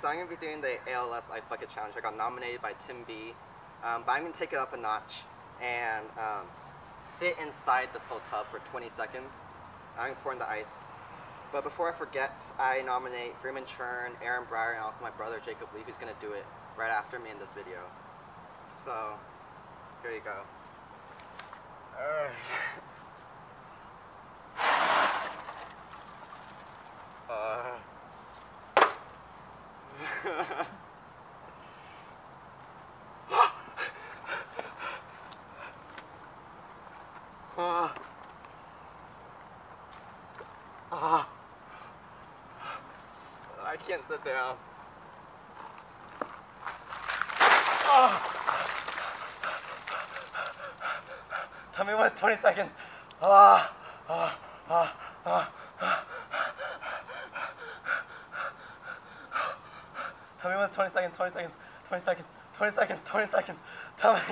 so I'm going to be doing the ALS Ice Bucket Challenge. I got nominated by Tim B. But I'm going to take it up a notch and sit inside this whole tub for 20 seconds. I'm pouring the ice. But before I forget, I nominate Freeman Chern, Aaron Breyer, and also my brother Jacob Lee, who's going to do it right after me in this video. So, here you go. I can't sit down. Tell me when it's 20 seconds. Tell me when it's 20 seconds, 20 seconds, 20 seconds, 20 seconds, 20 seconds. Tell me.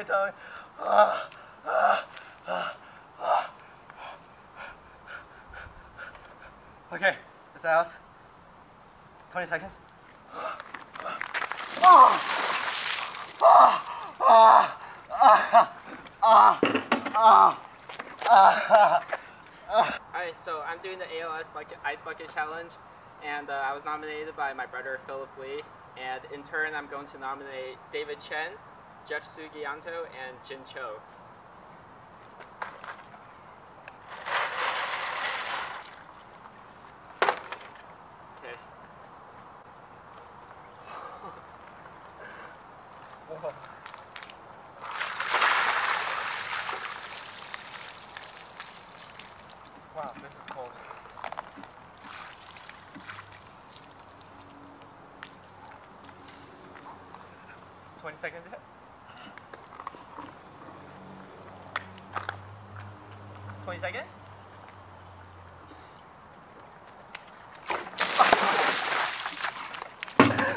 Okay, it's out. 20 seconds. Alright, so I'm doing the ALS Ice Bucket Challenge, and I was nominated by my brother Philip Lee, and in turn I'm going to nominate David Chen, Jeff Sugianto, and Jin Cho. Okay. Wow, this is cold. It's 20 seconds yet? 20 seconds?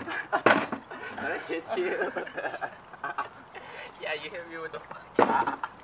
Did I hit you? Yeah, you hit me with the fuck.